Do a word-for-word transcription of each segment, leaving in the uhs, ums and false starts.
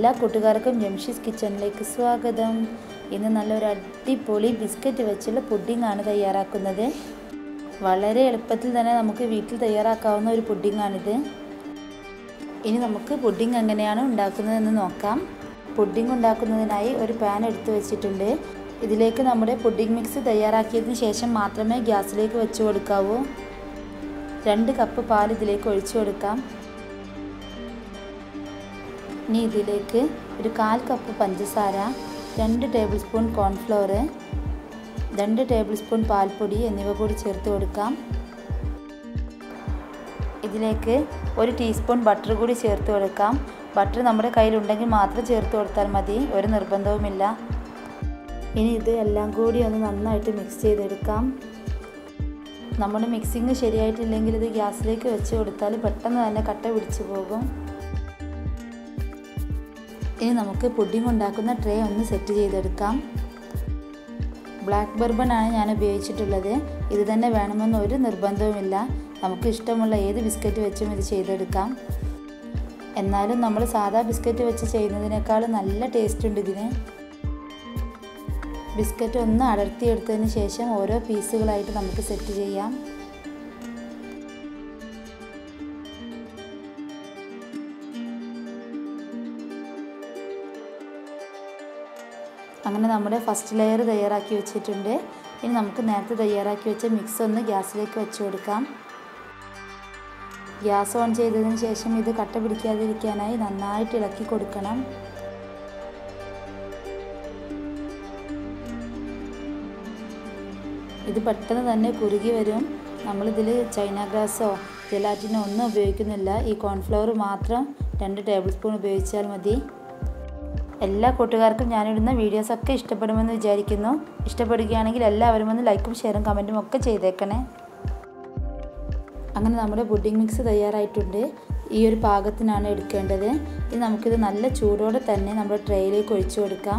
എല്ലാ കൂട്ടുകാർക്കും ജംഷീസ് കിച്ചണിലേക്ക് സ്വാഗതം. ഇന്ന് നല്ലൊരു അടിപൊളി ബിസ്ക്കറ്റ് വെച്ചുള്ള പുഡിംഗ് ആണ് തയ്യാറാക്കുന്നത്. വളരെ എളുപ്പത്തിൽ തന്നെ നമുക്ക് വീട്ടിൽ തയ്യാറാക്കാവുന്ന ഒരു പുഡിംഗ് ആണിത്. ഇനി നമുക്ക് പുഡിംഗ് എങ്ങനെയാണ് ഉണ്ടാക്കുന്നതെന്ന് നോക്കാം. പുഡിംഗ് ഉണ്ടാക്കുന്നതിനായി ഒരു പാൻ എടുത്തു വെച്ചിട്ടുണ്ട്. ഇതിലേക്ക് നമ്മുടെ പുഡിംഗ് മിക്സ് തയ്യാറാക്കിയതിന് ശേഷം മാത്രമേ ഗ്യാസിലേക്ക് വെച്ച് കൊടുക്കാവൂ. രണ്ട് കപ്പ് പാൽ ഇതിലേക്ക് ഒഴിച്ചു കൊടുക്കാം. ഇനി ഇതിലേക്ക് ഒരു കാൽ കപ്പ് പഞ്ചസാര, രണ്ട് ടേബിൾ സ്പൂൺ കോൺഫ്ലവർ, രണ്ട് ടേബിൾ സ്പൂൺ പാൽപ്പൊടി എന്നിവ കൂടി ചേർത്ത് കൊടുക്കാം. ഇതിലേക്ക് ഒരു ടീസ്പൂൺ ബട്ടർ കൂടി ചേർത്ത് കൊടുക്കാം. ബട്ടർ നമ്മുടെ കയ്യിലുണ്ടെങ്കിൽ മാത്രം ചേർത്ത് കൊടുത്താൽ മതി, ഒരു നിർബന്ധവുമില്ല. ഇനി ഇത് എല്ലാം കൂടി ഒന്ന് നന്നായിട്ട് മിക്സ് ചെയ്തെടുക്കാം. നമ്മുടെ മിക്സിങ് ശരിയായിട്ടില്ലെങ്കിൽ ഇത് ഗ്യാസിലേക്ക് വെച്ച് കൊടുത്താൽ പെട്ടെന്ന് തന്നെ കട്ട പിടിച്ചു പോകും. ഇനി നമുക്ക് പുഡിംഗ് ഉണ്ടാക്കുന്ന ട്രേ ഒന്ന് സെറ്റ് ചെയ്തെടുക്കാം. ബ്ലാക്ക് ബർബൺ ആണ് ഞാൻ ഉപയോഗിച്ചിട്ടുള്ളത്. ഇത് തന്നെ വേണമെന്ന് ഒരു നിർബന്ധവുമില്ല. നമുക്ക് ഇഷ്ടമുള്ള ഏത് ബിസ്ക്കറ്റ് വെച്ചും ഇത് ചെയ്തെടുക്കാം. എന്നാലും നമ്മൾ സാധാ ബിസ്ക്കറ്റ് വെച്ച് ചെയ്യുന്നതിനേക്കാൾ നല്ല ടേസ്റ്റ് ഉണ്ട് ഇതിന്. ബിസ്ക്കറ്റ് ഒന്ന് അടർത്തിയെടുത്തതിന് ശേഷം ഓരോ പീസുകളായിട്ട് നമുക്ക് സെറ്റ് ചെയ്യാം. അങ്ങനെ നമ്മുടെ ഫസ്റ്റ് ലെയർ തയ്യാറാക്കി വെച്ചിട്ടുണ്ട്. ഇനി നമുക്ക് നേരത്തെ തയ്യാറാക്കി വെച്ച മിക്സ് ഒന്ന് ഗ്യാസിലേക്ക് വെച്ച് കൊടുക്കാം. ഗ്യാസ് ഓൺ ചെയ്തതിന് ശേഷം ഇത് കട്ട പിടിക്കാതിരിക്കാനായി നന്നായിട്ട് ഇളക്കി കൊടുക്കണം. ഇത് പെട്ടെന്ന് തന്നെ കുറുകി വരും. നമ്മളിതിൽ ചൈന ഗ്രാസോ ജലാറ്റിനോ ഒന്നും ഉപയോഗിക്കുന്നില്ല. ഈ കോൺഫ്ലവർ മാത്രം രണ്ട് ടേബിൾ സ്പൂൺ ഉപയോഗിച്ചാൽ മതി. എല്ലാ കൂട്ടുകാർക്കും ഞാനിടുന്ന വീഡിയോസൊക്കെ ഇഷ്ടപ്പെടുമെന്ന് വിചാരിക്കുന്നു. ഇഷ്ടപ്പെടുകയാണെങ്കിൽ എല്ലാവരും ഒന്ന് ലൈക്കും ഷെയറും കമൻറ്റും ഒക്കെ ചെയ്തേക്കണേ. അങ്ങനെ നമ്മുടെ പുഡിംഗ് മിക്സ് തയ്യാറായിട്ടുണ്ട്. ഈ ഒരു പാകത്തിനാണ് എടുക്കേണ്ടത്. ഇനി നമുക്കിത് നല്ല ചൂടോടെ തന്നെ നമ്മുടെ ട്രേയിലേക്ക് ഒഴിച്ചു കൊടുക്കാം.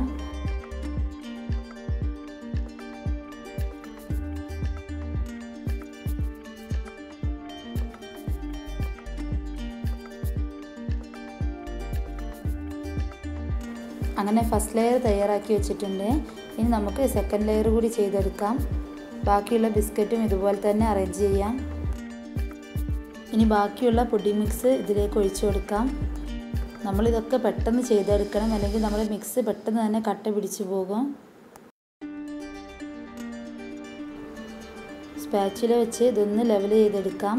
അങ്ങനെ ഫസ്റ്റ് ലെയർ തയ്യാറാക്കി വെച്ചിട്ടുണ്ട്. ഇനി നമുക്ക് സെക്കൻഡ് ലെയർ കൂടി ചെയ്തെടുക്കാം. ബാക്കിയുള്ള ബിസ്ക്കറ്റും ഇതുപോലെ തന്നെ അറേഞ്ച് ചെയ്യാം. ഇനി ബാക്കിയുള്ള പുഡിംഗ് മിക്സ് ഇതിലേക്ക് ഒഴിച്ചു കൊടുക്കാം. നമ്മളിതൊക്കെ പെട്ടെന്ന് ചെയ്തെടുക്കണം, അല്ലെങ്കിൽ നമ്മുടെ മിക്സ് പെട്ടെന്ന് തന്നെ കട്ട പിടിച്ചു പോകും. സ്പാച്ചുല വെച്ച് ഇതൊന്ന് ലെവൽ ചെയ്തെടുക്കാം.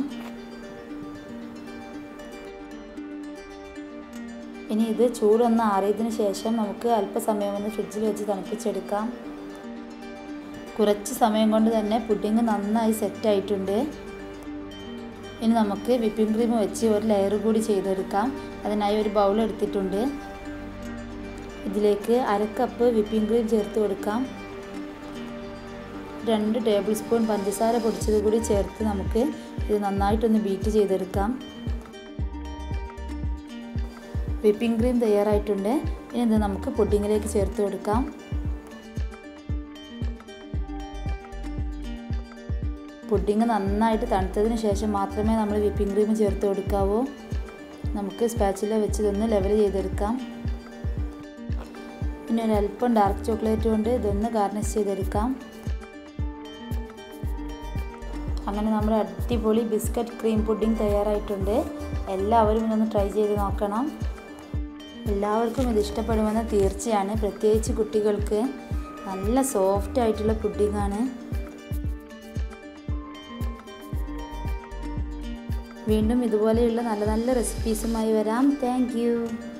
ഇനി ഇത് ചൂടൊന്ന് ആറിയതിന് ശേഷം നമുക്ക് അല്പസമയം ഒന്ന് ഫ്രിഡ്ജിൽ വെച്ച് തണുപ്പിച്ചെടുക്കാം. കുറച്ച് സമയം കൊണ്ട് തന്നെ പുഡിംഗ് നന്നായി സെറ്റായിട്ടുണ്ട്. ഇനി നമുക്ക് വിപ്പിംഗ് ക്രീം വെച്ച് ഒരു ലെയർ കൂടി ചെയ്തെടുക്കാം. അതിനായി ഒരു ബൗൾ എടുത്തിട്ടുണ്ട്. ഇതിലേക്ക് അര കപ്പ് വിപ്പിംഗ് ക്രീം ചേർത്ത് കൊടുക്കാം. രണ്ട് ടേബിൾ സ്പൂൺ പഞ്ചസാര പൊടിച്ചത് കൂടി ചേർത്ത് നമുക്ക് ഇത് നന്നായിട്ടൊന്ന് ബീറ്റ് ചെയ്തെടുക്കാം. വിപ്പിംഗ് ക്രീം തയ്യാറായിട്ടുണ്ട്. ഇനി ഇത് നമുക്ക് പുഡിങ്ങിലേക്ക് ചേർത്ത് കൊടുക്കാം. പുഡിങ് നന്നായിട്ട് തണുത്തതിന് ശേഷം മാത്രമേ നമ്മൾ വിപ്പിംഗ് ക്രീം ചേർത്ത് കൊടുക്കാവൂ. നമുക്ക് സ്പാച്ചുല വെച്ച് ഇതൊന്ന് ലെവൽ ചെയ്തെടുക്കാം. ഇനി ഒരല്പം ഡാർക്ക് ചോക്ലേറ്റ് കൊണ്ട് ഇതൊന്ന് ഗാർണിഷ് ചെയ്തെടുക്കാം. അങ്ങനെ നമ്മുടെ അടിപൊളി ബിസ്ക്കറ്റ് ക്രീം പുഡിംഗ് തയ്യാറായിട്ടുണ്ട്. എല്ലാവരും ഇതൊന്ന് ട്രൈ ചെയ്ത് നോക്കണം. എല്ലാവർക്കും ഇത് ഇഷ്ടപ്പെടുമെന്ന് തീർച്ചയാണ്. പ്രത്യേകിച്ച് കുട്ടികൾക്ക്. നല്ല സോഫ്റ്റ് ആയിട്ടുള്ള പുഡിംഗ് ആണ്. വീണ്ടും ഇതുപോലെയുള്ള നല്ല നല്ല റെസിപ്പീസുമായി വരാം. Thank U.